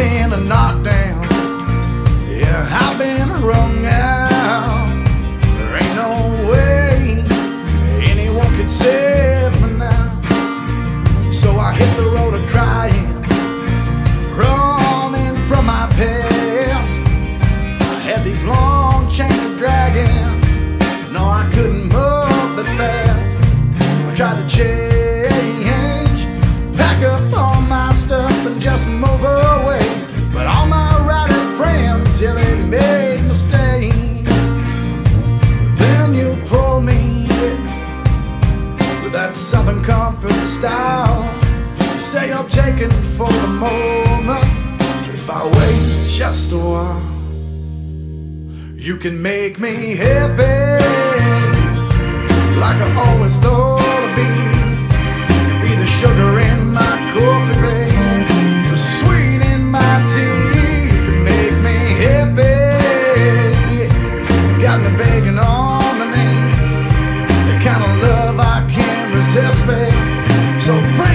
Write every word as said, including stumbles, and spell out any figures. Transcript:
been knocked down. Yeah, I've been wrung out. There ain't no way anyone could save me now. So I hit the road of crying, running from my past. I had these long chains of dragging. No, I couldn't move that fast. I tried to change, pack up all my stuff and just move away. But all my rider friends, yeah, they made mistakes. Then you pull me in with that Southern Comfort style. You say you're taking for the moment, but if I wait just a while, you can make me happy, like I always thought I'd be. Be the sugar in my coffee, babe, the sweet in my tea. You can make me happy, got me begging on my knees, the kind of love I can't resist, babe. So